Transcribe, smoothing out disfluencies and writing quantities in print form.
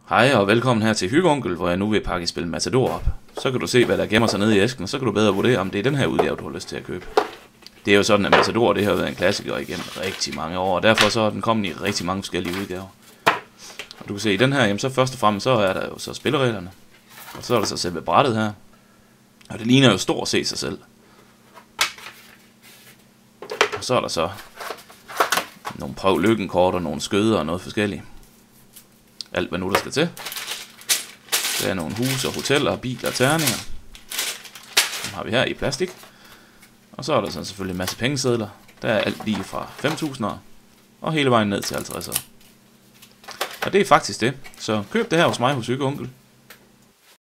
Hej og velkommen her til Hyggeonkel, hvor jeg nu vil pakke spil Matador op. Så kan du se, hvad der gemmer sig nede i æsken, og så kan du bedre vurdere, om det er den her udgave, du har lyst til at købe. Det er jo sådan, at Matador det har været en klassiker igennem rigtig mange år, og derfor så er den kommet i rigtig mange forskellige udgaver. Og du kan se, i den her, jamen, så først og fremmest, så er der jo så spillereglerne. Og så er der så selve brættet her. Og det ligner jo stort set sig selv. Og så er der så nogle prøv lykken-kort og nogle skøder og noget forskelligt. Alt hvad nu der skal til. Der er nogle huse og hoteller, biler og terninger. Dem har vi her i plastik. Og så er der så selvfølgelig en masse pengesedler. Der er alt lige fra 5.000 og hele vejen ned til 50'ere. Og det er faktisk det. Så køb det her hos mig hos Hyggeonkel.